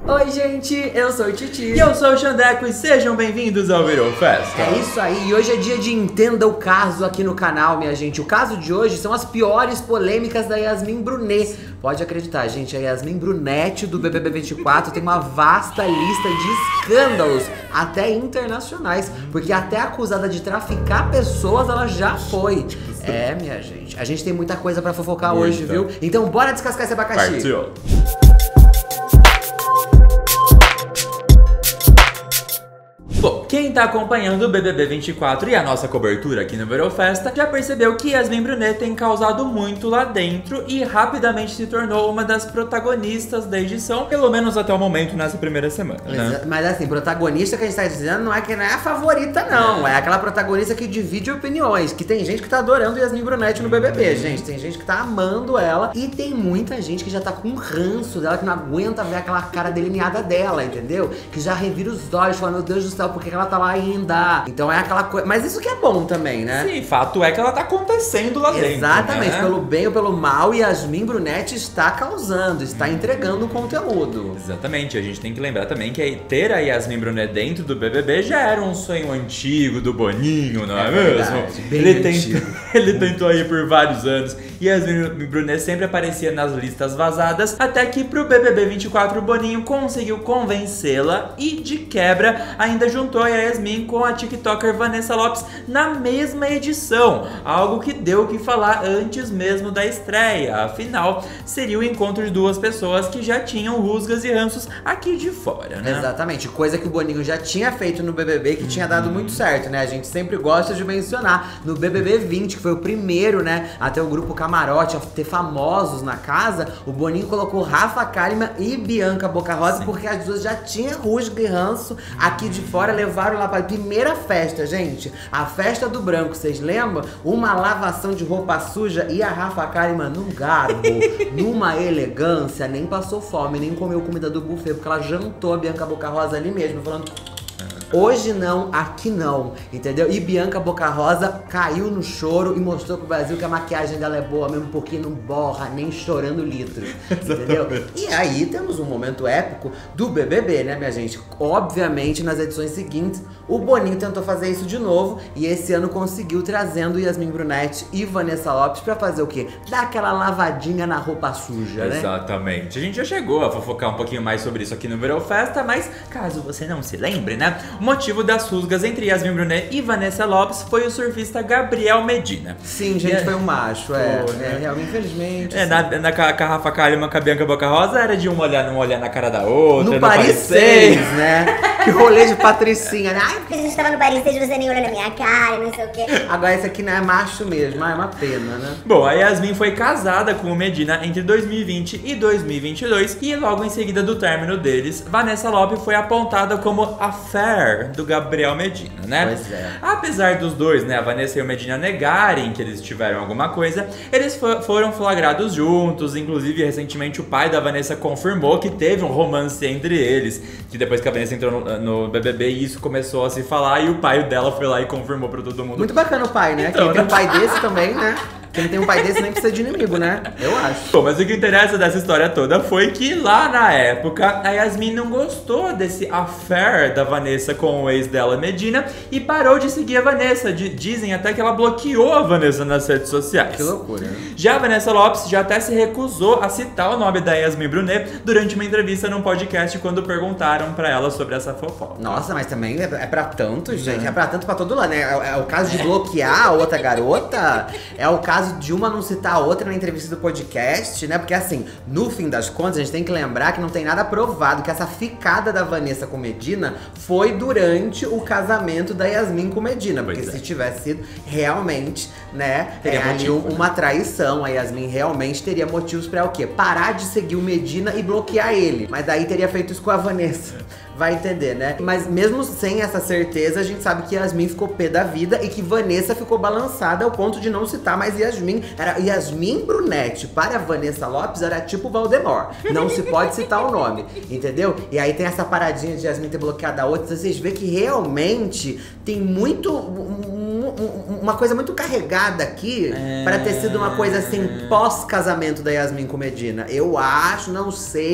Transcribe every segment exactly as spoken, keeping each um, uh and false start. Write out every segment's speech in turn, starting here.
Oi gente, eu sou o Titi. E eu sou o Xandeco e sejam bem-vindos ao Virou Festa. É isso aí, e hoje é dia de Entenda o Caso aqui no canal, minha gente. O caso de hoje são as piores polêmicas da Yasmin Brunet. Pode acreditar, gente, a Yasmin Brunet do B B B vinte e quatro tem uma vasta lista de escândalos, até internacionais, porque até acusada de traficar pessoas ela já foi. É, minha gente, a gente tem muita coisa pra fofocar Muita. hoje, viu? Então bora descascar esse abacaxi. Partiu. Bom, quem tá acompanhando o B B B vinte e quatro e a nossa cobertura aqui no Virou Festa já percebeu que Yasmin Brunet tem causado muito lá dentro e rapidamente se tornou uma das protagonistas da edição, pelo menos até o momento nessa primeira semana, né? Mas assim, protagonista que a gente tá dizendo não é que não é a favorita, não. É aquela protagonista que divide opiniões, que tem gente que tá adorando Yasmin Brunet no B B B, gente. Tem gente que tá amando ela e tem muita gente que já tá com ranço dela, que não aguenta ver aquela cara delineada dela, entendeu? Que já revira os olhos, fala, meu Deus do céu, por que ela tá lá ainda? Então é aquela coisa. Mas isso que é bom também, né? Sim, fato é que ela tá acontecendo lá dentro. Exatamente, né? pelo bem ou pelo mal, Yasmin Brunet está causando, está entregando o conteúdo. Exatamente, a gente tem que lembrar também que ter a Yasmin Brunet dentro do B B B já era um sonho antigo do Boninho, não é, é mesmo? Verdade, bem ele, antigo. tentou, ele tentou aí por vários anos e Yasmin Brunet sempre aparecia nas listas vazadas, até que pro B B B vinte e quatro o Boninho conseguiu convencê-la e de quebra ainda juntou a Yasmin com a TikToker Vanessa Lopes na mesma edição, algo que deu o que falar antes mesmo da estreia. Afinal, seria o encontro de duas pessoas que já tinham rusgas e ranços aqui de fora, né? Exatamente, coisa que o Boninho já tinha feito no B B B, que tinha dado muito certo, né? A gente sempre gosta de mencionar. No B B B vinte, que foi o primeiro, né, a ter o grupo Camarote, a ter famosos na casa, o Boninho colocou Rafa Kalimann e Bianca Boca Rosa, sim, porque as duas já tinham rusga e ranço aqui de fora, levaram lá pra primeira festa, gente. A festa do branco, vocês lembram? Uma lavação de roupa suja e a Rafa Kalimann num garbo, numa elegância, nem passou fome, nem comeu comida do buffet, porque ela jantou a Bianca Boca Rosa ali mesmo, falando... Hoje não, aqui não, entendeu? E Bianca Boca Rosa caiu no choro e mostrou pro Brasil que a maquiagem dela é boa mesmo, porque não borra, nem chorando litros, entendeu? E aí temos um momento épico do B B B, né, minha gente? Obviamente, nas edições seguintes, o Boninho tentou fazer isso de novo e esse ano conseguiu, trazendo Yasmin Brunet e Vanessa Lopes pra fazer o quê? Dar aquela lavadinha na roupa suja, né? Exatamente. A gente já chegou a fofocar um pouquinho mais sobre isso aqui no Virou Festa, mas caso você não se lembre, né? O motivo das rusgas entre Yasmin Brunet e Vanessa Lopes foi o surfista Gabriel Medina. Sim, gente, é, foi um macho, é. Foi, né? É, realmente, infelizmente. É, na, na Rafa Kalimann com a Bianca Boca Rosa era de uma olhar, não olhar na cara da outra. No Paris seis, né? Que rolê de patricinha, né? Ai, porque a gente tava no Paris seis, você nem olhou na minha cara, não sei o quê. Agora esse aqui não é macho mesmo, ah, é uma pena, né? Bom, a Yasmin foi casada com o Medina entre dois mil e vinte e dois mil e vinte e dois e logo em seguida do término deles, Vanessa Lopes foi apontada como affair do Gabriel Medina, né? Pois é. Apesar dos dois, né, a Vanessa e o Medina negarem que eles tiveram alguma coisa, eles fo foram flagrados juntos, inclusive recentemente o pai da Vanessa confirmou que teve um romance entre eles, que depois que a Vanessa entrou no, no B B B isso começou a se falar e o pai dela foi lá e confirmou pra todo mundo. Muito bacana o pai, né? Então, Quem tem né? um pai desse também, né? Quem tem um pai desse nem precisa de inimigo, né? Eu acho. Bom, mas o que interessa dessa história toda foi que lá na época a Yasmin não gostou desse affair da Vanessa com o ex dela, Medina, e parou de seguir a Vanessa. D dizem até que ela bloqueou a Vanessa nas redes sociais. Que loucura, né? Já a Vanessa Lopes já até se recusou a citar o nome da Yasmin Brunet durante uma entrevista num podcast quando perguntaram pra ela sobre essa fofoca. Nossa, mas também é, é pra tanto, gente. É pra tanto pra todo lado, né? É, é o caso de bloquear a outra garota, é o caso de uma não citar a outra na entrevista do podcast, né? Porque assim, no fim das contas, a gente tem que lembrar que não tem nada provado que essa ficada da Vanessa com Medina foi durante o casamento da Yasmin com Medina. Porque Pois é. se tivesse sido realmente, né, Teria é, ali motivo, um- né? uma traição, a Yasmin realmente teria motivos pra o quê? Parar de seguir o Medina e bloquear ele. Mas daí teria feito isso com a Vanessa. Vai entender, né? Mas mesmo sem essa certeza, a gente sabe que Yasmin ficou pé da vida e que Vanessa ficou balançada ao ponto de não citar mais Yasmin. Era Yasmin Brunet para Vanessa Lopes, era tipo Valdemar. Não se pode citar o nome, entendeu? E aí tem essa paradinha de Yasmin ter bloqueado a outra. Vocês vê que realmente tem muito... um- um- uma coisa muito carregada aqui É... para ter sido uma coisa assim pós-casamento da Yasmin com Medina. Eu acho, não sei...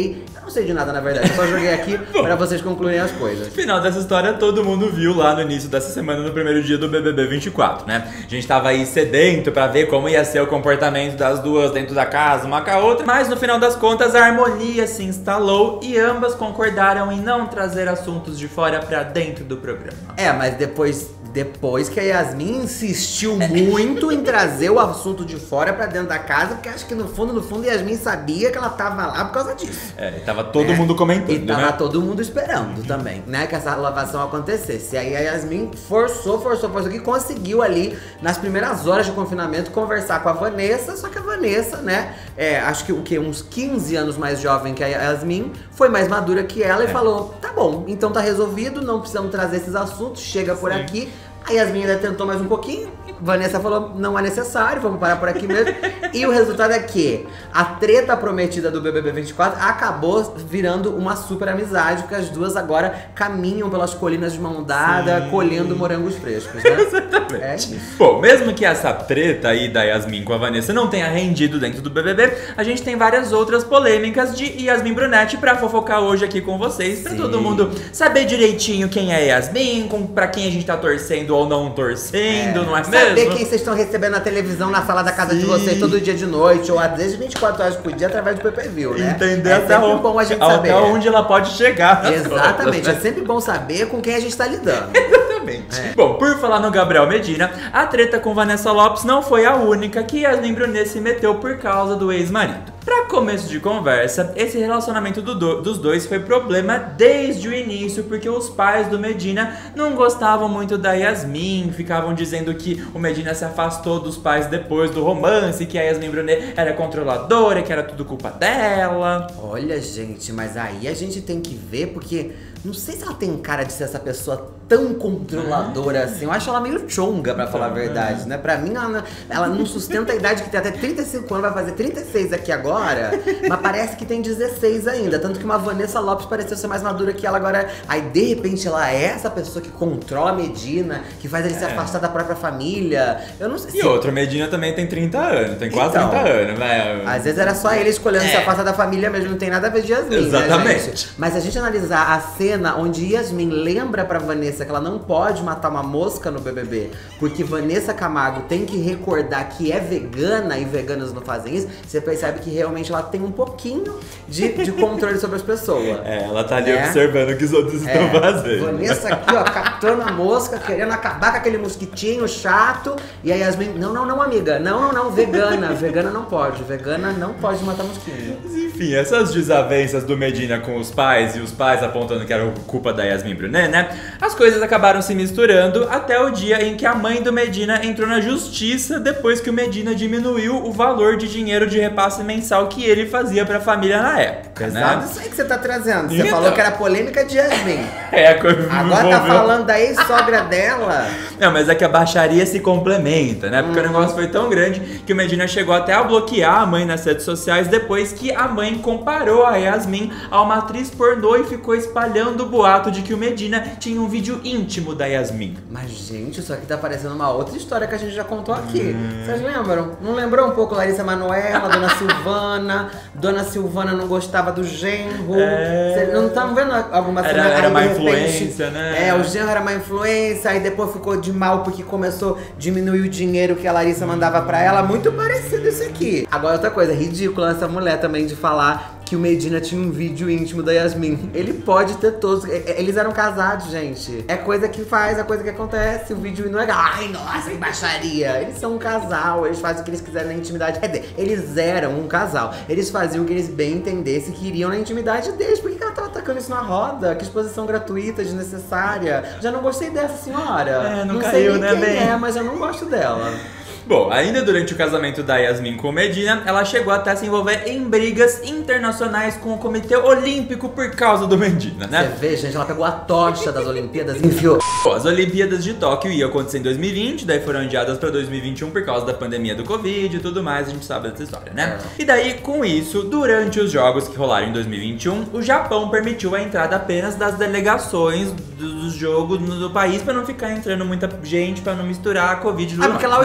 não sei de nada, na verdade. Eu só joguei aqui pra vocês concluírem as coisas. Final dessa história, todo mundo viu lá no início dessa semana, no primeiro dia do B B B vinte e quatro, né? A gente tava aí sedento pra ver como ia ser o comportamento das duas dentro da casa, uma com a outra. Mas no final das contas, a harmonia se instalou e ambas concordaram em não trazer assuntos de fora pra dentro do programa. É, mas depois... Depois que a Yasmin insistiu muito em trazer o assunto de fora pra dentro da casa, porque acho que no fundo, no fundo, Yasmin sabia que ela tava lá por causa disso. É, e tava todo É, mundo comentando, E tava né? todo mundo esperando também, né, que essa lavação acontecesse. E aí a Yasmin forçou, forçou, forçou, que conseguiu ali, nas primeiras horas de confinamento, conversar com a Vanessa, só que a Vanessa, né, é, acho que o quê? Uns quinze anos mais jovem que a Yasmin, foi mais madura que ela e É. falou, tá bom, então tá resolvido, não precisamos trazer esses assuntos, chega por Sim. aqui. A Yasmin ainda tentou mais um pouquinho, Vanessa falou, não é necessário, vamos parar por aqui mesmo. E o resultado é que a treta prometida do B B B vinte e quatro acabou virando uma super amizade, porque as duas agora caminham pelas colinas de mão dada, Sim. colhendo morangos frescos, né? Exatamente. É isso. Bom, mesmo que essa treta aí da Yasmin com a Vanessa não tenha rendido dentro do B B B, a gente tem várias outras polêmicas de Yasmin Brunetti pra fofocar hoje aqui com vocês, pra Sim. todo mundo saber direitinho quem é Yasmin, com, pra quem a gente tá torcendo ou não torcendo, não é Saber mesmo? quem vocês estão recebendo na televisão, na sala da casa de Sim. vocês, todo dia de noite, ou às vezes vinte e quatro horas por dia, através do pay-per-view, né? Entender é até, sempre o- bom a gente até saber. onde ela pode chegar. nas Exatamente, coisas, é sempre bom saber com quem a gente tá lidando. Exatamente. É. Bom, por falar no Gabriel Medina, a treta com Vanessa Lopes não foi a única que Yasmin Brunet se meteu por causa do ex-marido. Pra começo de conversa, esse relacionamento do do- dos dois foi problema desde o início, porque os pais do Medina não gostavam muito da Yasmin, ficavam dizendo que o Medina se afastou dos pais depois do romance, que a Yasmin Brunet era controladora, que era tudo culpa dela. Olha, gente, mas aí a gente tem que ver, porque não sei se ela tem cara de ser essa pessoa tão controladora assim. Eu acho ela meio chonga, pra falar a verdade, né? Pra mim, ela, não- ela não sustenta a idade que tem até trinta e cinco anos, vai fazer trinta e seis aqui agora, mas parece que tem dezesseis ainda. Tanto que uma Vanessa Lopes pareceu ser mais madura que ela agora. Aí, de repente, ela é essa pessoa que controla a Medina, que faz ele se afastar da própria família. Eu não sei E se... outro, Medina também tem trinta anos, tem quase Então, trinta anos, né? Às vezes era só ele escolhendo É. se afastar da família mesmo, não tem nada a ver de Yasmin, né, Exatamente. gente? Mas se a gente analisar a cena onde Yasmin lembra pra Vanessa que ela não pode matar uma mosca no B B B, porque Vanessa Camargo tem que recordar que é vegana e veganas não fazem isso, você percebe que realmente ela tem um pouquinho de, de controle sobre as pessoas. É, ela tá ali É. observando o que os outros É, estão fazendo. Vanessa aqui, ó, captando a mosca, querendo acabar com aquele mosquitinho chato. E a Yasmin, não, não, não, amiga. Não, não, não, vegana. Vegana não pode. Vegana não pode matar mosquinho. Mas, enfim, essas desavenças do Medina com os pais e os pais apontando que era culpa da Yasmin Brunet, né? As coisas acabaram se misturando até o dia em que a mãe do Medina entrou na justiça depois que o Medina diminuiu o valor de dinheiro de repasse mensal que ele fazia pra família na época, Pesado né? isso aí que você tá trazendo. Você Então. falou que era polêmica de Yasmin. É, a coisa Agora tá envolveu- falando da ex-sogra dela. Não, mas é que a baixaria se complementa, né? Porque o negócio foi tão grande que o Medina chegou até a bloquear a mãe nas redes sociais depois que a mãe comparou a Yasmin a uma atriz pornô e ficou espalhando o boato de que o Medina tinha um vídeo íntimo da Yasmin. Mas, gente, isso aqui tá parecendo uma outra história que a gente já contou aqui. Vocês lembram? Não lembrou um pouco Larissa Manoela, Dona Silvana? Dona Silvana não gostava do genro. É. Vocês não estão vendo alguma Era- cena? era Aí, má de repente, influência, né? É, o genro era má influência, aí depois ficou de mal porque começou a diminuir o dinheiro que a Larissa mandava pra ela. Muito parecido isso aqui. Agora, outra coisa, ridícula essa mulher também de falar que o Medina tinha um vídeo íntimo da Yasmin. Ele pode ter todos. e- e- Eles eram casados, gente. É coisa que faz, é coisa que acontece. O vídeo não é. Ai, nossa, que baixaria. Eles são um casal, eles fazem o que eles quiserem na intimidade. Quer dizer, eles eram um casal. Eles faziam o que eles bem entendessem que queriam na intimidade deles. Por que que ela tava atacando isso na roda? Que exposição gratuita, desnecessária. Já não gostei dessa senhora. É, não sei caiu, nem né, quem bem? é, mas eu não gosto dela. Bom, ainda durante o casamento da Yasmin com o Medina, ela chegou até a se envolver em brigas internacionais com o Comitê Olímpico por causa do Medina, Você né? vê, gente, ela pegou a tocha das Olimpíadas e enfiou. Bom, as Olimpíadas de Tóquio iam acontecer em dois mil e vinte, daí foram adiadas pra dois mil e vinte e um por causa da pandemia do Covid e tudo mais, a gente sabe dessa história, né? É. E daí, com isso, durante os jogos que rolaram em dois mil e vinte e um, o Japão permitiu a entrada apenas das delegações dos jogos no país pra não ficar entrando muita gente, pra não misturar a Covid e tudo Ah, porque mais, lá o né? espaço é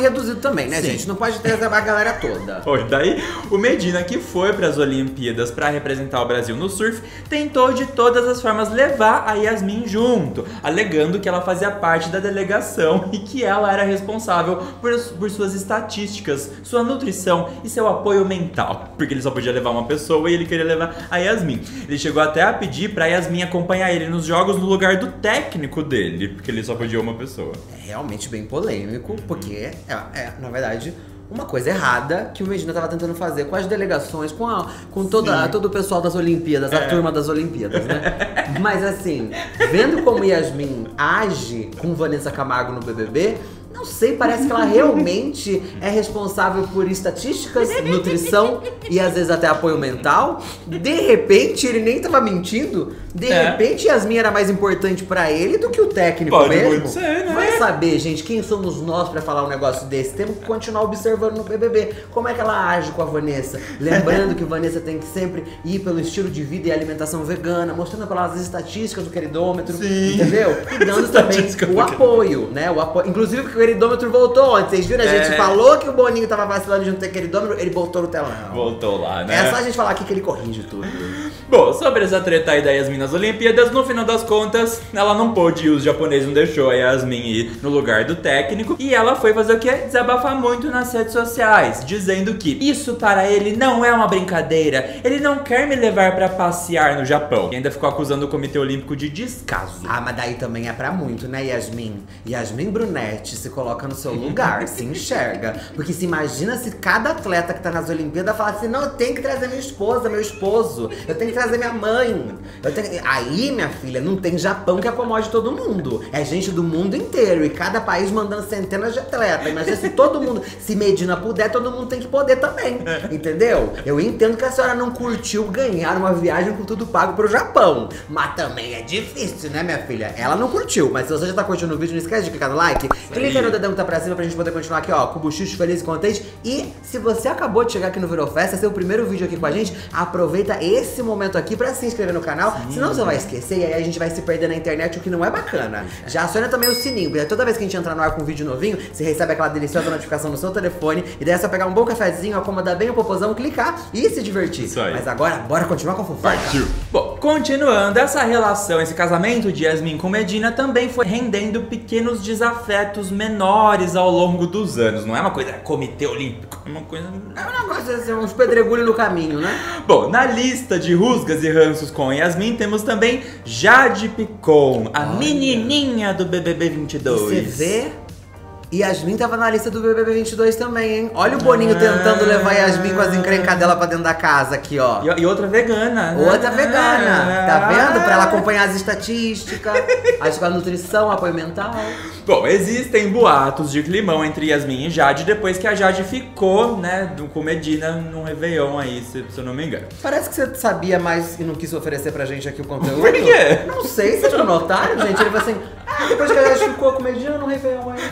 reduzido também, né, Sim. gente? Não pode ter a galera toda. Foi daí, o Medina, que foi para as Olimpíadas para representar o Brasil no surf, tentou de todas as formas levar a Yasmin junto, alegando que ela fazia parte da delegação e que ela era responsável por, por suas estatísticas, sua nutrição e seu apoio mental, porque ele só podia levar uma pessoa e ele queria levar a Yasmin. Ele chegou até a pedir pra Yasmin acompanhar ele nos jogos no lugar do técnico dele, porque ele só podia uma pessoa. É realmente bem polêmico, porque é, é, na verdade, uma coisa errada que o Medina tava tentando fazer com as delegações, com, a, com toda, todo o pessoal das Olimpíadas, a É. turma das Olimpíadas, né? Mas assim, vendo como Yasmin age com Vanessa Camargo no B B B, não sei, parece que ela realmente é responsável por estatísticas, nutrição e às vezes até apoio mental. De repente, ele nem tava mentindo. De É. repente, Yasmin era mais importante pra ele do que o técnico Pode mesmo. muito ser, né? Vai saber, gente, quem somos nós pra falar um negócio desse? Temos que continuar observando no B B B. Como é que ela age com a Vanessa? Lembrando que Vanessa tem que sempre ir pelo estilo de vida e alimentação vegana, mostrando pra ela as estatísticas do queridômetro, Sim. entendeu? E dando também Estatística o do apoio, né? O apoio. Inclusive, porque o queridômetro voltou ontem. Vocês viram? A gente É. falou que o Boninho tava vacilando junto com o queridômetro, ele voltou no telão. Voltou lá, né? É só a gente falar aqui que ele corrige tudo. Bom, sobre essa treta aí da Yasmin nas Olimpíadas, no final das contas, ela não pôde ir, os japoneses não deixou a Yasmin ir no lugar do técnico, e ela foi fazer o quê? Desabafar muito nas redes sociais, dizendo que isso para ele não é uma brincadeira, ele não quer me levar pra passear no Japão. E ainda ficou acusando o Comitê Olímpico de descaso. Ah, mas daí também é pra muito, né, Yasmin? Yasmin Brunetti se coloca no seu lugar, se enxerga. Porque se imagina se cada atleta que tá nas Olimpíadas falar assim, não, eu tenho que trazer minha esposa, meu esposo, eu tenho que trazer minha mãe. Eu tenho... Aí, minha filha, não tem Japão que acomode todo mundo. É gente do mundo inteiro e cada país mandando centenas de atletas. Imagina se todo mundo, se Medina puder, todo mundo tem que poder também. Entendeu? Eu entendo que a senhora não curtiu ganhar uma viagem com tudo pago pro Japão. Mas também é difícil, né, minha filha? Ela não curtiu, mas se você já tá curtindo o vídeo, não esquece de clicar no like. Clica no dedão que tá pra cima pra gente poder continuar aqui, ó, com o buchicho feliz e contente. E se você acabou de chegar aqui no Virou Festa, esse é o primeiro vídeo aqui com a gente, aproveita esse momento aqui pra se inscrever no canal, Sim. senão você vai esquecer e aí a gente vai se perder na internet, o que não é bacana. Já aciona também o sininho, porque toda vez que a gente entrar no ar com um vídeo novinho, você recebe aquela deliciosa notificação no seu telefone, e daí é só pegar um bom cafezinho, acomodar bem o popozão, clicar e se divertir. Isso aí. Mas agora, bora continuar com a fofoca. Partiu. Bom, continuando, essa relação, esse casamento de Yasmin com Medina também foi rendendo pequenos desafetos menores ao longo dos anos. Não é uma coisa Comitê Olímpico, é uma coisa... É um negócio assim, uns pedregulhos no caminho, né? Bom, na lista de rusgas e ranços com Yasmin, temos também Jade Picon, a Olha. menininha do B B B vinte e dois. E você vê... Yasmin tava na lista do B B B vinte e dois também, hein? Olha o Boninho Ah. tentando levar Yasmin com as encrencas dela pra dentro da casa aqui, ó. E, e outra vegana. Outra Ah. vegana, tá vendo? Pra ela acompanhar as estatísticas, a a nutrição, apoio mental. Bom, existem boatos de climão entre Yasmin e Jade depois que a Jade ficou, né, do- com Medina num Réveillon aí, se, se eu não me engano. Parece que você sabia mais e não quis oferecer pra gente aqui o conteúdo. Por quê? Não sei, vocês não notaram, gente? Ele falou assim, ah, depois que a gente ficou com Medina no Réveillon aí.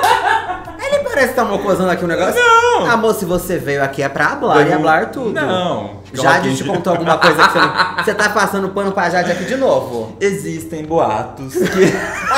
Ele parece que tá mocosando aqui o negócio. Não. Amor, se você veio aqui é pra hablar e hablar tudo. Não. Jade te contou alguma coisa que você não... Você tá passando pano pra Jade aqui de novo. Existem boatos que...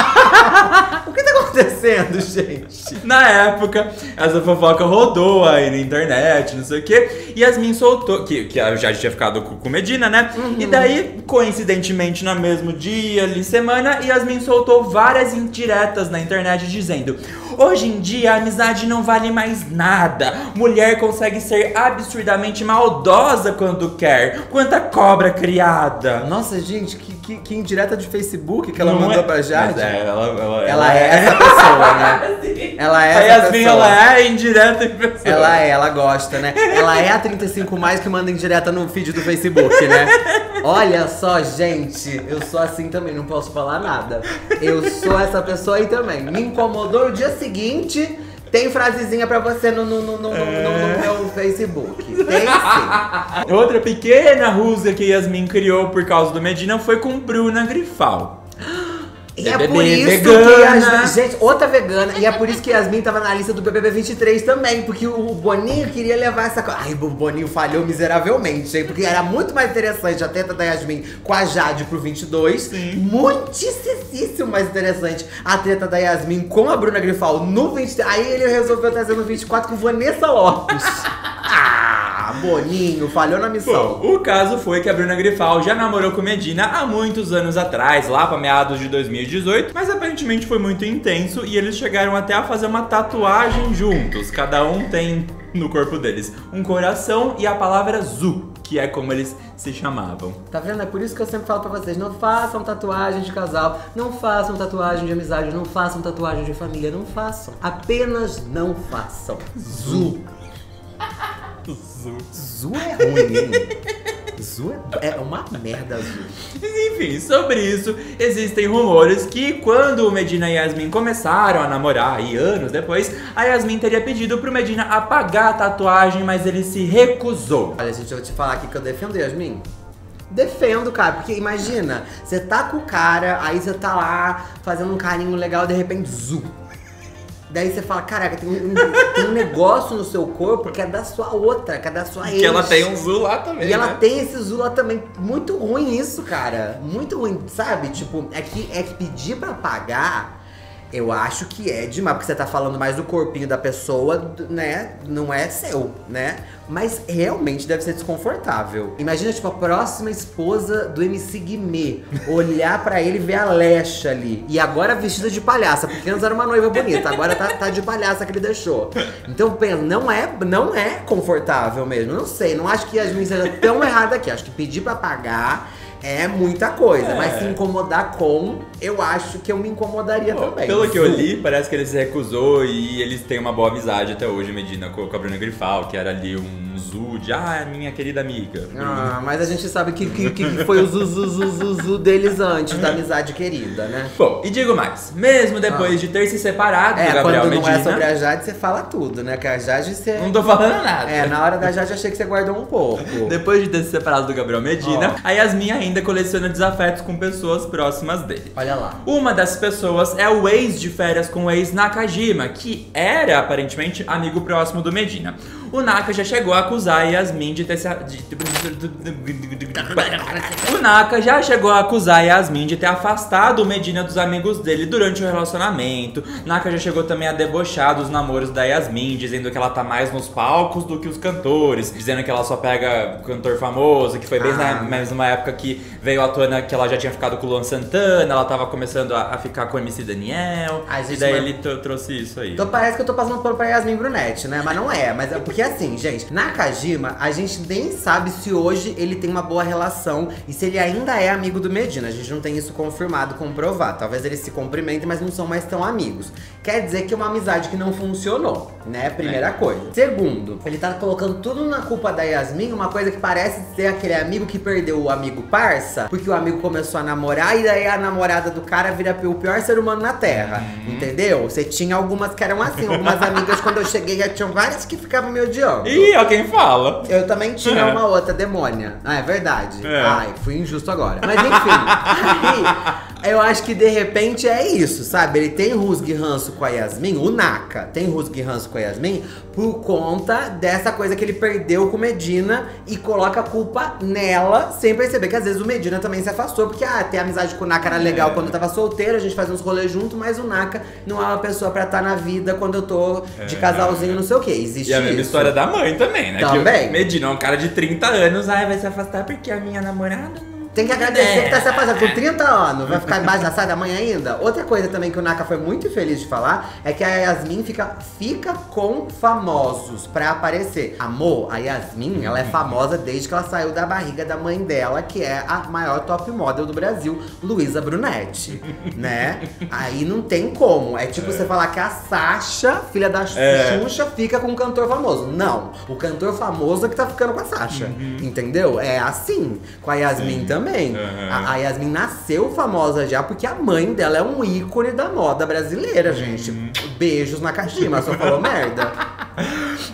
O que tá acontecendo, gente? Na época, essa fofoca rodou aí na internet, não sei o que. E Yasmin soltou, que, que a Jade tinha ficado com, com Medina, né? E daí, coincidentemente, no mesmo dia, ali, semana, Yasmin soltou várias indiretas na internet dizendo: hoje em dia, a amizade não vale mais nada. Mulher consegue ser absurdamente maldosa quando quer. Quanta cobra criada. Nossa, gente, que, que, que indireta de Facebook que ela Não mandou é- pra Jade. Mas é, ela, ela, Ela é essa pessoa, né? Ela é A essa Yasmin, pessoa. ela é indireta em pessoa. Ela é, ela gosta, né? Ela é a trinta e cinco mais que manda indireta no feed do Facebook, né? Olha só, gente, eu sou assim também, não posso falar nada. Eu sou essa pessoa aí também. Me incomodou, no dia seguinte, tem frasezinha pra você no, no, no, no, no, no, no meu Facebook. Tem sim. Outra pequena rusga que Yasmin criou por causa do Medina foi com Bruna Grifal. E é B B B por isso vegana. que Yasmin, gente, outra vegana, e é por isso que Yasmin tava na lista do B B B vinte e três também, porque o Boninho queria levar essa coisa. Ai, o Boninho falhou miseravelmente, hein, porque era muito mais interessante a treta da Yasmin com a Jade pro vinte e dois, Sim. muitíssimo mais interessante a treta da Yasmin com a Bruna Grifal no vinte e três, aí ele resolveu trazer no vinte e quatro com Vanessa Lopes. Ah, Boninho, falhou na missão. Bom, o caso foi que a Bruna Grifal já namorou com Medina há muitos anos atrás, lá para meados de dois mil e dezoito, mas aparentemente foi muito intenso e eles chegaram até a fazer uma tatuagem juntos. Cada um tem no corpo deles um coração e a palavra Zu, que é como eles se chamavam. Tá vendo? É por isso que eu sempre falo pra vocês, não façam tatuagem de casal, não façam tatuagem de amizade, não façam tatuagem de família, não façam. Apenas não façam. Zu. Zu. Zu é ruim, hein? Zu é, é uma merda, Zu. Mas enfim, sobre isso, existem rumores que quando o Medina e a Yasmin começaram a namorar, e anos depois, a Yasmin teria pedido pro Medina apagar a tatuagem, mas ele se recusou. Olha, gente, eu vou te falar aqui que eu defendo Yasmin. Defendo, cara, porque imagina, você tá com o cara, aí você tá lá fazendo um carinho legal, de repente, Zu. Daí você fala, caraca, tem um, tem um negócio no seu corpo que é da sua outra, que é da sua ex. Que ela tem um Zu lá também, E ela né? tem esse Zu lá também. Muito ruim isso, cara. Muito ruim, sabe? Tipo, é que, é que pedir pra pagar, eu acho que é demais. Porque você tá falando mais do corpinho da pessoa, né? Não é seu, né? Mas realmente deve ser desconfortável. Imagina, tipo, a próxima esposa do M C Guimê olhar pra ele e ver a Lecha ali. E agora vestida de palhaça, porque antes era uma noiva bonita, agora tá, tá de palhaça que ele deixou. Então, pensa, não é, não é confortável mesmo. Não sei, não acho que a Yasmin seja tão errada aqui. Acho que pedir pra pagar é muita coisa, É. mas se incomodar com, eu acho que eu me incomodaria Pô, também. pelo que eu li, parece que ele se recusou e eles têm uma boa amizade até hoje, Medina, com com a Bruna Grifal, que era ali um Zu de, ah, minha querida amiga. Ah, mas a gente sabe que, que, que foi o zuzuzuzuzu deles antes da amizade querida, né? Bom, e digo mais, mesmo depois Ah. de ter se separado É, do Gabriel quando não Medina... é sobre a Jade, você fala tudo, né? Que a Jade você... Não tô falando nada. É, na hora da Jade achei que você guardou um pouco. Depois de ter se separado do Gabriel Medina, Ó. a Yasmin ainda coleciona desafetos com pessoas próximas dele. Olha lá. Uma dessas pessoas é o ex de férias com o ex Nakajima, que era aparentemente amigo próximo do Medina. O Naka já chegou a acusar a Yasmin de ter se... de- O Naka já chegou a acusar a Yasmin de ter afastado o Medina dos amigos dele durante o relacionamento. Naka já chegou também a debochar dos namoros da Yasmin, dizendo que ela tá mais nos palcos do que os cantores, dizendo que ela só pega cantor famoso, que foi bem Ah. na mesma época que veio à tona que ela já tinha ficado com o Luan Santana, ela tava começando a, a ficar com o M C Daniel, Ai, gente, e daí mas- ele tro- trouxe isso aí. Então parece que eu tô passando pano pra Yasmin Brunetti, né? Mas não é. Mas é porque assim, gente, Nakajima, a gente nem sabe se hoje ele tem uma boa relação e se ele ainda é amigo do Medina. A gente não tem isso confirmado, comprovado. Talvez eles se cumprimentem, mas não são mais tão amigos. Quer dizer que é uma amizade que não funcionou, né? Primeira coisa. Segundo, ele tá colocando tudo na culpa da Yasmin, uma coisa que parece ser aquele amigo que perdeu o amigo parça, porque o amigo começou a namorar e daí a namorada do cara vira o pior ser humano na Terra. Entendeu? Você tinha algumas que eram assim, algumas amigas quando eu cheguei já tinham várias que ficavam me odiando. Ih, ó quem fala. Eu também tinha É. uma outra demônia. Ah, é verdade. É. Ai, fui injusto agora. Mas enfim, aí, eu acho que de repente é isso, sabe? Ele tem rusgue e ranço com a Yasmin, o Naka tem rusgue e ranço com a Yasmin por conta dessa coisa que ele perdeu com o Medina e coloca a culpa nela, sem perceber que às vezes o Medina também se afastou, porque ah, ter amizade com o Naka era legal É. quando eu tava solteiro, a gente fazia uns rolês junto, mas o Naka não é uma pessoa pra estar na vida quando eu tô de É. casalzinho, não sei o que. Existe E a mesma isso. história da mãe também, né? Também. Que o Medina é um cara de trinta anos, ai, vai se afastar porque a minha namorada não... Tem que agradecer É. que tá se afastando com trinta anos, vai ficar embaixo da saia da mãe ainda. Outra coisa também que o Naka foi muito feliz de falar é que a Yasmin fica, fica com famosos pra aparecer. Amor, a Yasmin, ela é famosa desde que ela saiu da barriga da mãe dela, que é a maior top model do Brasil, Luísa Brunetti, né? Aí não tem como. É tipo você falar que a Sasha, filha da É. Xuxa, fica com um cantor famoso. Não, o cantor famoso é que tá ficando com a Sasha, entendeu? É assim, com a Yasmin também. Uhum. A, a Yasmin nasceu famosa já porque a mãe dela é um ícone da moda brasileira, gente. Beijos na Kajima, só falou merda.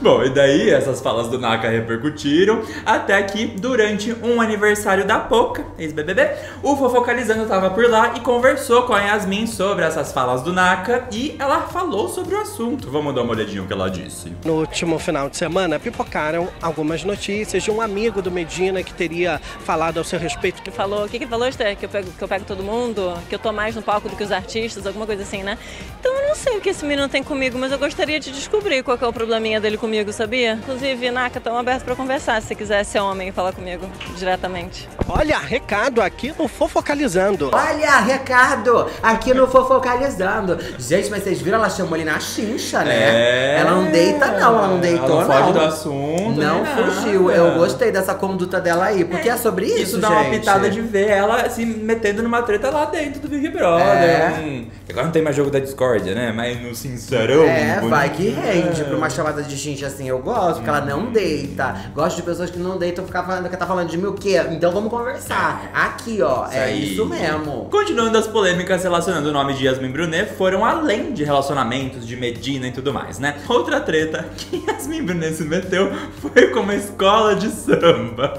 Bom, e daí essas falas do Naka repercutiram até que durante um aniversário da Poca, ex-B B B, o Fofocalizando tava por lá e conversou com a Yasmin sobre essas falas do Naka e ela falou sobre o assunto. Vamos dar uma olhadinha no que ela disse. No último final de semana, pipocaram algumas notícias de um amigo do Medina que teria falado ao seu respeito. Que falou, o que que falou, Esther? Que eu pego, que eu pego todo mundo? Que eu tô mais no palco do que os artistas, alguma coisa assim, né? Então eu não sei o que esse menino tem comigo, mas eu gostaria de descobrir qual que é o probleminha dele comigo, sabia? Inclusive, Naka, estamos abertos pra conversar, se você quiser ser homem e falar comigo diretamente. Olha, recado aqui no Fofocalizando. Olha, recado aqui no Fofocalizando. Gente, mas vocês viram? Ela chamou ele na chincha, né? É. Ela não deita não, ela não deitou ela não. Foge não. do assunto. Não fugiu. Nada. Eu gostei dessa conduta dela aí, porque é, é sobre isso, Isso dá gente. uma pitada de ver ela se metendo numa treta lá dentro do Big Brother. É. Hum, agora não tem mais jogo da discórdia, né? Mas no sincerão. É, vai que bonitinho. rende pra uma chamada de chincha assim. Eu gosto, porque ela não deita. Gosto de pessoas que não deitam ficar falando que tá falando de mim o quê? Então vamos conversar. Aqui, ó. Isso é aí. isso mesmo. Continuando as polêmicas relacionando o nome de Yasmin Brunet, foram além de relacionamentos, de Medina e tudo mais, né? Outra treta que Yasmin Brunet se meteu foi com uma escola de samba.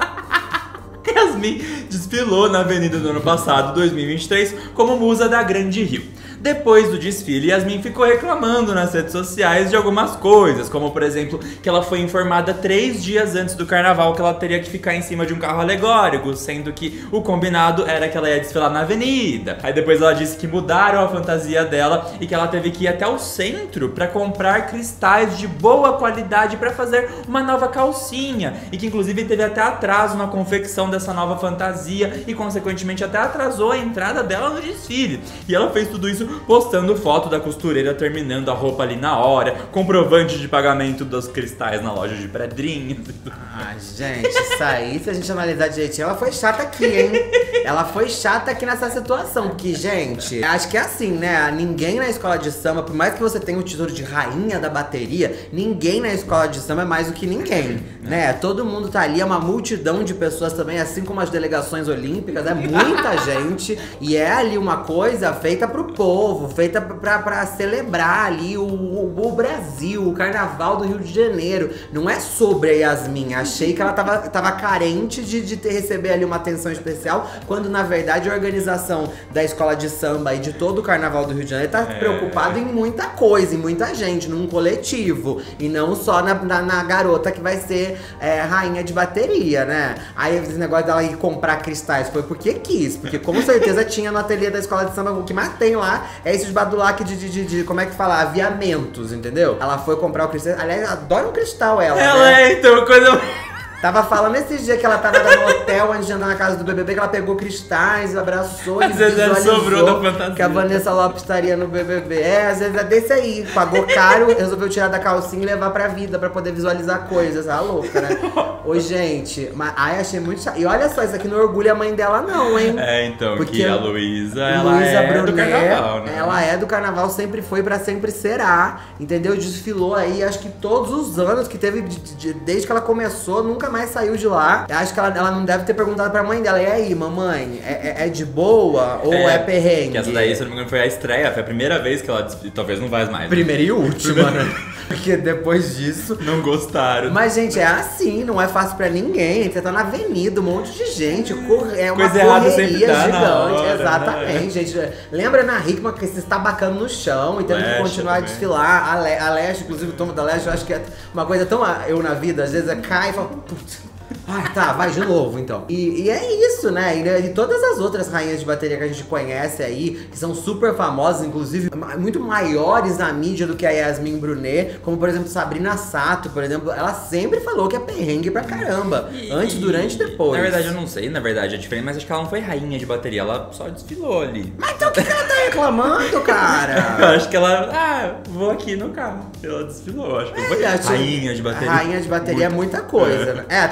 Yasmin desfilou na Avenida do ano passado, dois mil e vinte e três, como musa da Grande Rio. Depois do desfile, Yasmin ficou reclamando nas redes sociais de algumas coisas, como por exemplo, que ela foi informada três dias antes do carnaval que ela teria que ficar em cima de um carro alegórico, sendo que o combinado era que ela ia desfilar na avenida. Aí depois ela disse que mudaram a fantasia dela e que ela teve que ir até o centro pra comprar cristais de boa qualidade pra fazer uma nova calcinha, e que inclusive teve até atraso na confecção dessa nova fantasia e consequentemente até atrasou a entrada dela no desfile. E ela fez tudo isso postando foto da costureira terminando a roupa ali na hora, comprovante de pagamento dos cristais na loja de pedrinhas. Ai, gente, isso aí, se a gente analisar direitinho, ela foi chata aqui, hein? Ela foi chata aqui nessa situação, porque, gente, acho que é assim, né? Ninguém na escola de samba, por mais que você tenha o título de rainha da bateria, ninguém na escola de samba é mais do que ninguém, né? Todo mundo tá ali, é uma multidão de pessoas também, assim como as delegações olímpicas, é muita gente, e é ali uma coisa feita pro povo, feita pra, pra celebrar ali o, o, o Brasil, o Carnaval do Rio de Janeiro. Não é sobre a Yasmin. Achei que ela tava, tava carente de, de ter, receber ali uma atenção especial, quando na verdade a organização da escola de samba e de todo o Carnaval do Rio de Janeiro tá é. preocupado em muita coisa, em muita gente, num coletivo. E não só na, na, na garota que vai ser é, rainha de bateria, né? Aí esse negócio dela ir comprar cristais foi porque quis, porque com certeza tinha no ateliê da escola de samba, o que mais tem lá é esses badulac de, de, de, de, como é que fala? Aviamentos, entendeu? Ela foi comprar o cristal. Aliás, adora um cristal ela, Ela né? é, então, coisa... Tava falando esses dias que ela tava no hotel antes de andar na casa do B B B, que ela pegou cristais, abraçou e às vezes ela sobrou da fantasia. Que a Vanessa Lopes estaria no B B B. É, às vezes é desse aí. Pagou caro, resolveu tirar da calcinha e levar pra vida, pra poder visualizar coisas. Tá louca, né? Oi, gente. Mas, ai, achei muito chato. E olha só, isso aqui não orgulha a mãe dela não, hein? É, então, porque que a Luísa, ela Luísa é Brunet, do carnaval, né? Ela é do carnaval, sempre foi, pra sempre será, entendeu? Desfilou aí, acho que todos os anos que teve, de, de, desde que ela começou, nunca mais saiu de lá. Acho que ela, ela não deve ter perguntado pra mãe dela, e aí, mamãe, é, é, é de boa ou é, é perrengue? Que essa daí, se eu não me engano, foi a estreia, foi a primeira vez que ela desfilou, talvez não vai mais. Primeira né? e última, né? Porque depois disso... Não gostaram. Mas, gente, é assim, não é fácil pra ninguém. Você tá na avenida, um monte de gente. É uma coisa errada sempre correria dá gigante. na hora, exatamente, né? gente. Lembra na Hickman que se estabacando no chão e tendo Leste que continuar também. a desfilar. A, Le, a Leste, inclusive, o Tomo da Leste, eu acho que é uma coisa tão... Eu na vida, às vezes, é cai e fala... Putz, ai, tá, vai de novo, então. E, e é isso, né? E, e todas as outras rainhas de bateria que a gente conhece aí, que são super famosas, inclusive, muito maiores na mídia do que a Yasmin Brunet, como, por exemplo, Sabrina Sato, por exemplo, ela sempre falou que é perrengue pra caramba. E, antes, durante e depois. Na verdade, eu não sei, na verdade, é diferente, mas acho que ela não foi rainha de bateria, ela só desfilou ali. Mas então o que, que ela tá reclamando, cara? Eu acho que ela, ah, vou aqui no carro. Ela desfilou, acho que É, foi acho- rainha de bateria. Rainha de bateria é muita coisa, né? É, até porque rainha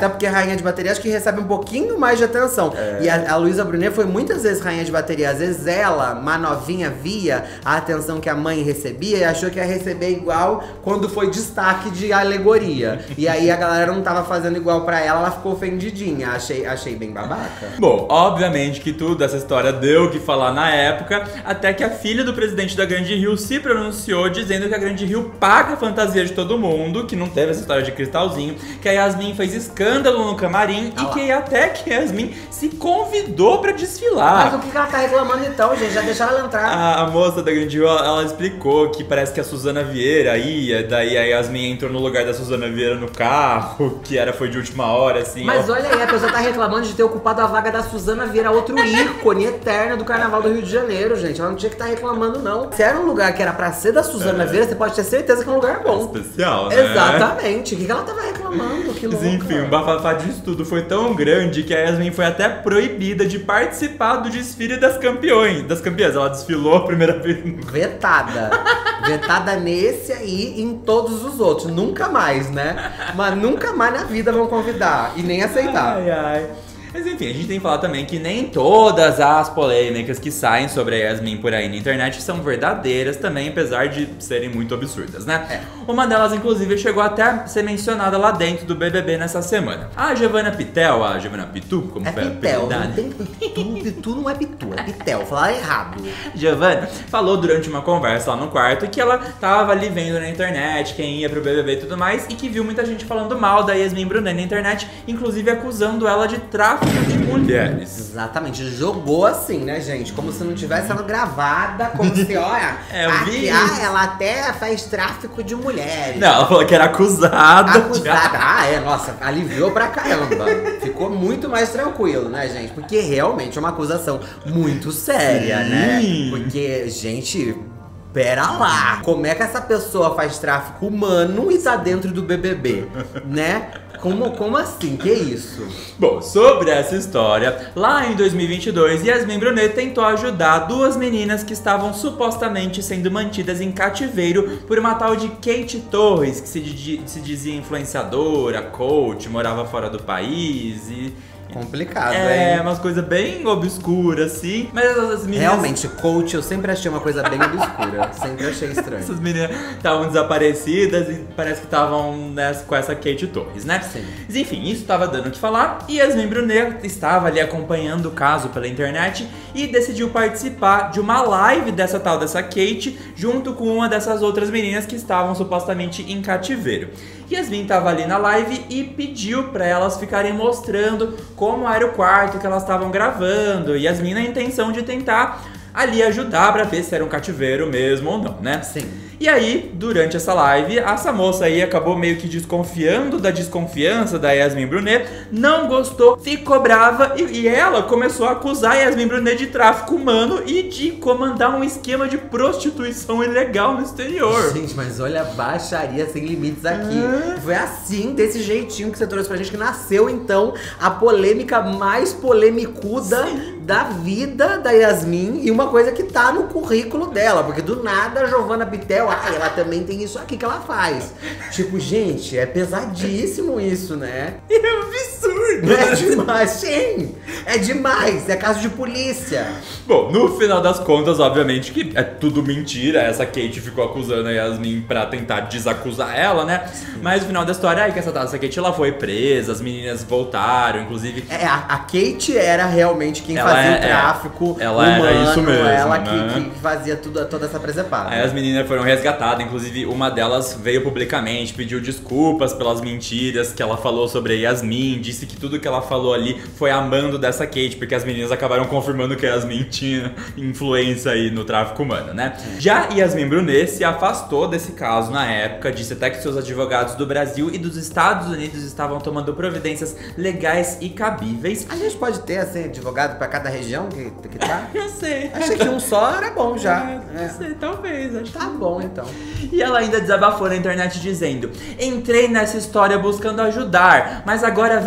rainha de bateria, acho que recebe um pouquinho mais de atenção. É. E a, a Luísa Brunet foi muitas vezes rainha de bateria. Às vezes ela, uma novinha, via a atenção que a mãe recebia e achou que ia receber igual quando foi destaque de alegoria. E aí a galera não tava fazendo igual pra ela, ela ficou ofendidinha. Achei, achei bem babaca. Bom, obviamente que tudo, essa história deu o que falar na época, até que a filha do presidente da Grande Rio se pronunciou dizendo que a Grande Rio paga a fantasia de todo mundo, que não teve essa história de cristalzinho, que a Yasmin fez escândalo no camarim ah, e que até que a Yasmin se convidou pra desfilar. Mas o que ela tá reclamando então, gente? Já deixaram ela entrar. A, a moça da Grande Rio, ela, ela explicou que parece que a Suzana Vieira ia, daí a Yasmin entrou no lugar da Suzana Vieira no carro, que era, foi de última hora, assim. Mas ó. olha aí, a pessoa tá reclamando de ter ocupado a vaga da Suzana Vieira, outro ícone eterno do Carnaval do Rio de Janeiro, gente. Ela não tinha que estar tá reclamando, não. Se era um lugar que era pra ser da Suzana é. Vieira, você pode ter certeza que é um lugar bom. Especial, né? Exatamente. O que, que ela tava reclamando? Que louca. Mas enfim, o bafafá disso tudo foi tão grande que a Yasmin foi até proibida de participar do desfile das campeões. Das campeãs. Ela desfilou a primeira vez. Vetada. Vetada nesse aí e em todos os outros. Nunca mais, né? Mas nunca mais na vida vão convidar. E nem aceitar. Ai, ai. Mas enfim, a gente tem que falar também que nem todas as polêmicas que saem sobre a Yasmin por aí na internet são verdadeiras também, apesar de serem muito absurdas, né? É. Uma delas, inclusive, chegou até a ser mencionada lá dentro do B B B nessa semana. A Giovanna Pitel, a Giovanna Pitu, como é foi Pitel, a não tem Pitu, Pitu não é Pitu, é Pitel, falar errado. Giovanna falou durante uma conversa lá no quarto que ela tava ali vendo na internet quem ia pro B B B e tudo mais, e que viu muita gente falando mal da Yasmin Brunet na internet, inclusive acusando ela de tráfico de mulheres. Exatamente, jogou assim, né, gente? Como se não tivesse sendo gravada, como se, olha, é, eu vi ah, ela até faz tráfico de mulheres. Não, ela falou que era acusada. Acusada, de... ah, é, nossa, aliviou pra caramba. Ficou muito mais tranquilo, né, gente? Porque realmente é uma acusação muito séria, Sim. né? Porque, gente... Pera lá, como é que essa pessoa faz tráfico humano e tá dentro do B B B, né? Como, como assim? Que isso? Bom, sobre essa história, lá em dois mil e vinte e dois, Yasmin Brunet tentou ajudar duas meninas que estavam supostamente sendo mantidas em cativeiro por uma tal de Kate Torres, que se, se dizia influenciadora, coach, morava fora do país e... Complicado, é, hein? umas coisas bem obscuras, assim. Mas as meninas... Realmente, coach, eu sempre achei uma coisa bem obscura. Sempre achei estranho. Essas meninas estavam desaparecidas e parece que estavam com essa Kate Torres, né? Sim. Mas enfim, isso tava dando o que falar. E Yasmin Brunet estava ali acompanhando o caso pela internet e decidiu participar de uma live dessa tal dessa Kate, junto com uma dessas outras meninas que estavam supostamente em cativeiro. Yasmin tava ali na live e pediu pra elas ficarem mostrando como era o quarto que elas estavam gravando. Yasmin na intenção de tentar ali ajudar pra ver se era um cativeiro mesmo ou não, né? Sim. E aí, durante essa live, essa moça aí acabou meio que desconfiando da desconfiança da Yasmin Brunet, não gostou, ficou brava e, e ela começou a acusar a Yasmin Brunet de tráfico humano e de comandar um esquema de prostituição ilegal no exterior. Gente, mas olha a baixaria sem limites aqui. Ah. Foi assim, desse jeitinho que você trouxe pra gente, que nasceu então a polêmica mais polemicuda Sim. da vida da Yasmin e uma coisa que tá no currículo dela, porque do nada a Giovanna Pitel, ah, ela também tem isso aqui que ela faz. Tipo, gente, é pesadíssimo isso, né? É um absurdo. É demais, sim. É demais, é caso de polícia. Bom, no final das contas, obviamente que é tudo mentira. Essa Kate ficou acusando a Yasmin pra tentar desacusar ela, né? Sim. Mas no final da história, aí que essa, essa Kate, ela foi presa, as meninas voltaram, inclusive... É, a, a Kate era realmente quem ela fazia é, o tráfico ela humano. Era isso mesmo, ela né? que, que fazia tudo, toda essa presepada. Aí as meninas foram resgatadas, inclusive uma delas veio publicamente, pediu desculpas pelas mentiras que ela falou sobre a Yasmin, disse que tudo que ela falou ali foi amando dessa Kate, porque as meninas acabaram confirmando que a Yasmin tinha influência aí no tráfico humano, né? Já Yasmin Brunet se afastou desse caso na época, disse até que seus advogados do Brasil e dos Estados Unidos estavam tomando providências legais e cabíveis. A gente pode ter, assim, advogado pra cada região que, que tá? Não sei. Achei que um só era bom já. É, não sei, talvez. Acho tá bom, então. E ela ainda desabafou na internet dizendo: entrei nessa história buscando ajudar, mas agora vendo essa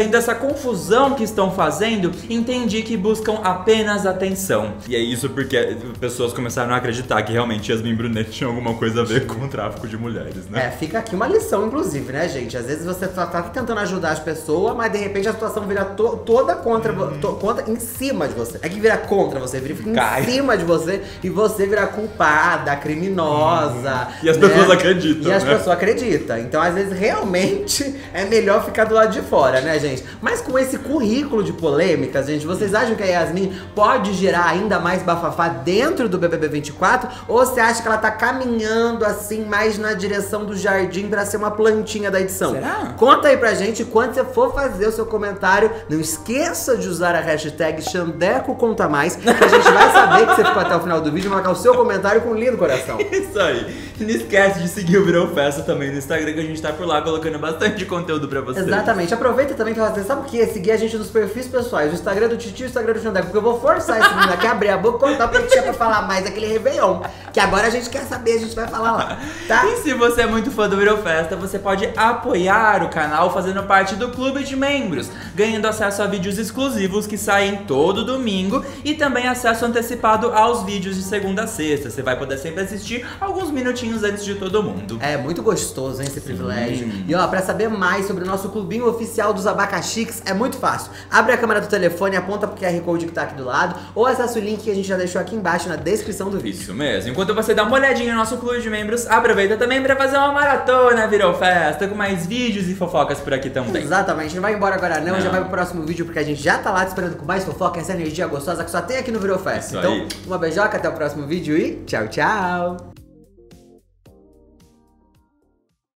confusão que estão fazendo, entendi que buscam apenas atenção. E é isso porque pessoas começaram a acreditar que realmente Yasmin Brunet tinha alguma coisa a ver com o tráfico de mulheres, né? É, fica aqui uma lição, inclusive, né, gente? Às vezes você só tá tentando ajudar as pessoas, mas de repente a situação vira to toda contra, hum. to contra em cima de você. É que vira contra você, vira em Cai. cima de você e você vira culpada, criminosa. Hum. E as né? pessoas acreditam, E as né? pessoas acreditam. Então, às vezes, realmente é melhor ficar do lado de fora, né, gente? Mas com esse currículo de polêmicas, gente, vocês acham que a Yasmin pode gerar ainda mais bafafá dentro do B B B vinte e quatro? Ou você acha que ela tá caminhando assim mais na direção do jardim pra ser uma plantinha da edição? Será? Conta aí pra gente quando você for fazer o seu comentário. Não esqueça de usar a hashtag XandecoContaMais, que a gente vai saber que você ficou até o final do vídeo e marcar o seu comentário com um lindo coração. Isso aí. E não esquece de seguir o Virou Festa também no Instagram, que a gente tá por lá colocando bastante conteúdo pra vocês. Exatamente. Aproveita também pra fazer, sabe o que? Seguir a gente nos perfis pessoais, o Instagram do Titio e o Instagram do Xandeco, porque eu vou forçar esse menino aqui a abrir a boca e contar pra gente pra falar mais daquele Réveillon, que agora a gente quer saber, a gente vai falar lá, tá? E se você é muito fã do Virou Festa, você pode apoiar o canal fazendo parte do clube de membros, ganhando acesso a vídeos exclusivos que saem todo domingo e também acesso antecipado aos vídeos de segunda a sexta. Você vai poder sempre assistir alguns minutinhos antes de todo mundo. É muito gostoso, hein, esse privilégio. E ó, pra saber mais sobre o nosso clubinho oficial dos abacaxix, é muito fácil. Abre a câmera do telefone, aponta pro Q R Code que tá aqui do lado, ou acessa o link que a gente já deixou aqui embaixo na descrição do vídeo. Isso mesmo. Enquanto você dá uma olhadinha no nosso clube de membros, aproveita também pra fazer uma maratona Virou Festa, com mais vídeos e fofocas por aqui também. Exatamente. Não vai embora agora não, não. já vai pro próximo vídeo, porque a gente já tá lá te esperando com mais fofoca, essa energia gostosa que só tem aqui no Virou Festa. Isso então, aí. uma beijoca, até o próximo vídeo e tchau, tchau!